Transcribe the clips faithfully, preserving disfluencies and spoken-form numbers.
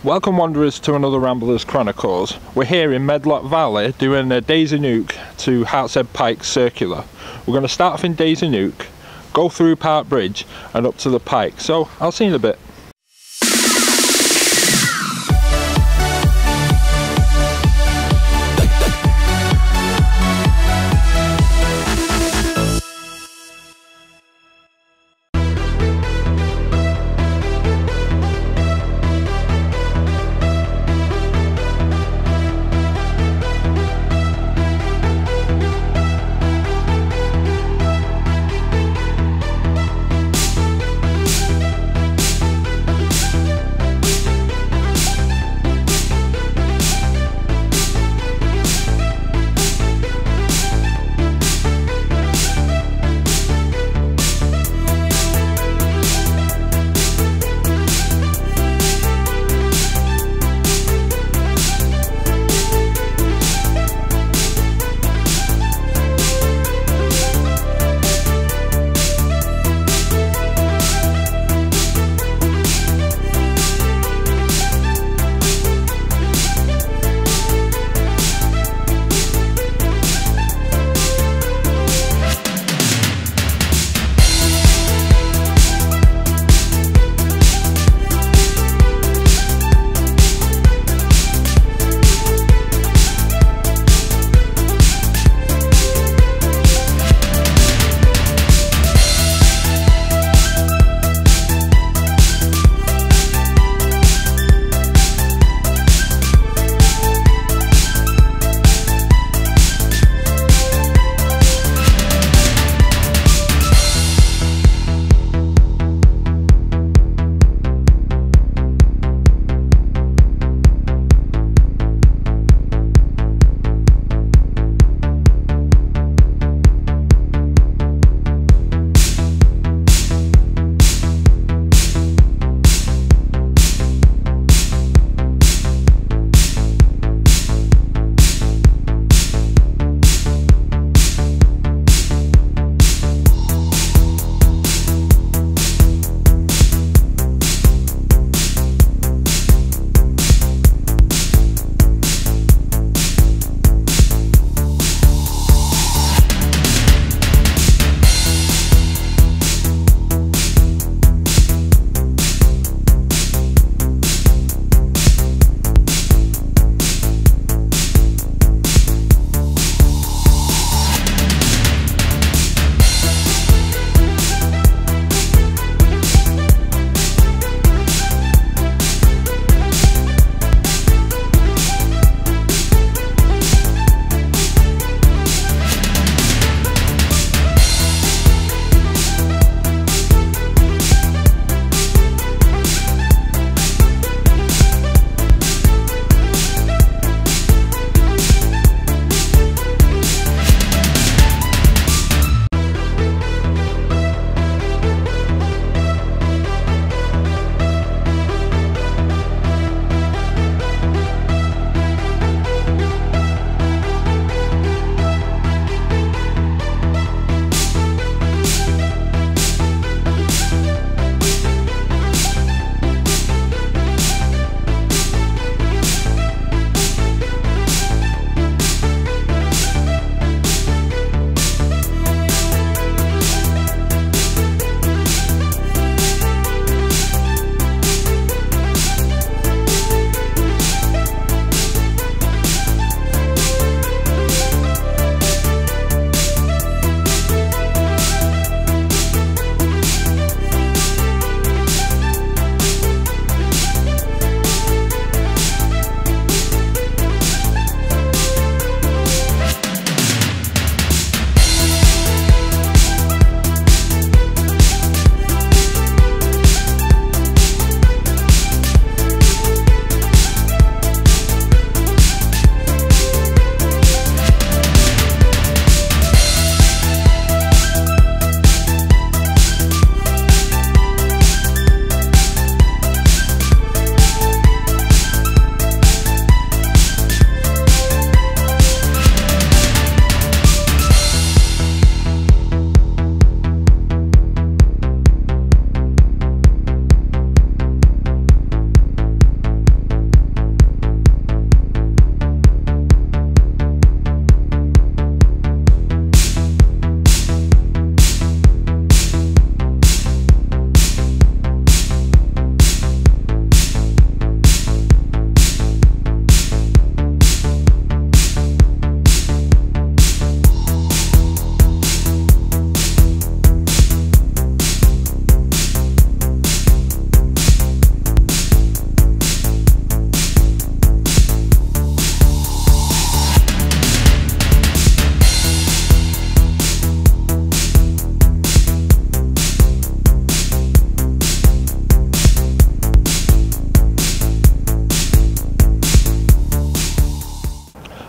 Welcome wanderers to another Ramblers Chronicles. We're here in Medlock Valley doing a Daisy Nook to Hartshead Pike circular. We're going to start off in Daisy Nook, go through Park Bridge and up to the Pike, so I'll see you in a bit.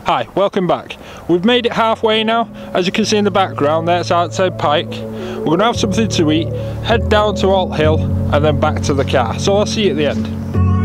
Hi, welcome back. We've made it halfway now. As you can see in the background, there's Hartshead Pike. We're going to have something to eat, head down to Oldham and then back to the car. So I'll see you at the end.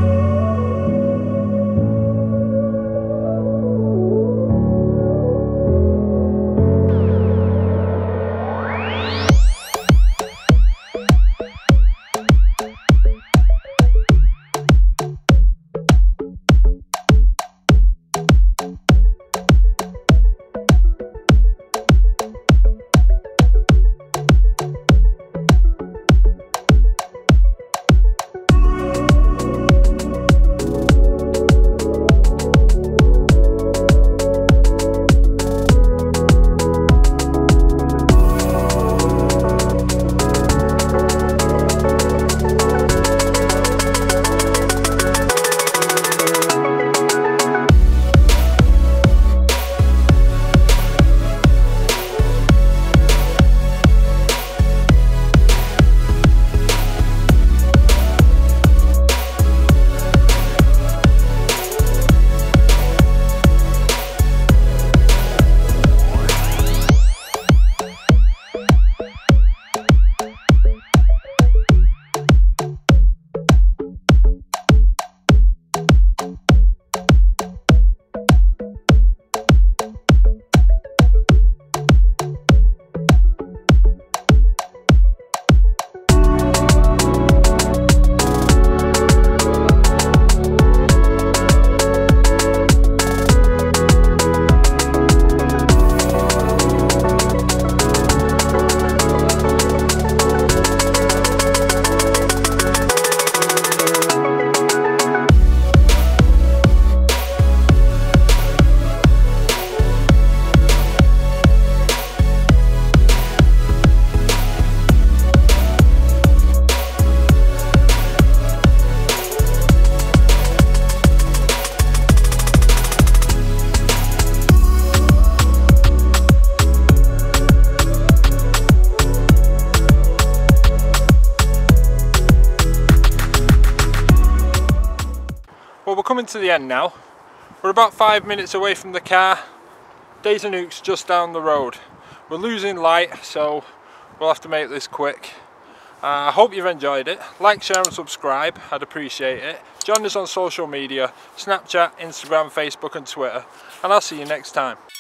Well, we're coming to the end now. We're about five minutes away from the car. Days of Nook's just down the road. We're losing light, so we'll have to make this quick. Uh, I hope you've enjoyed it. Like, share and subscribe, I'd appreciate it. Join us on social media, Snapchat, Instagram, Facebook and Twitter, and I'll see you next time.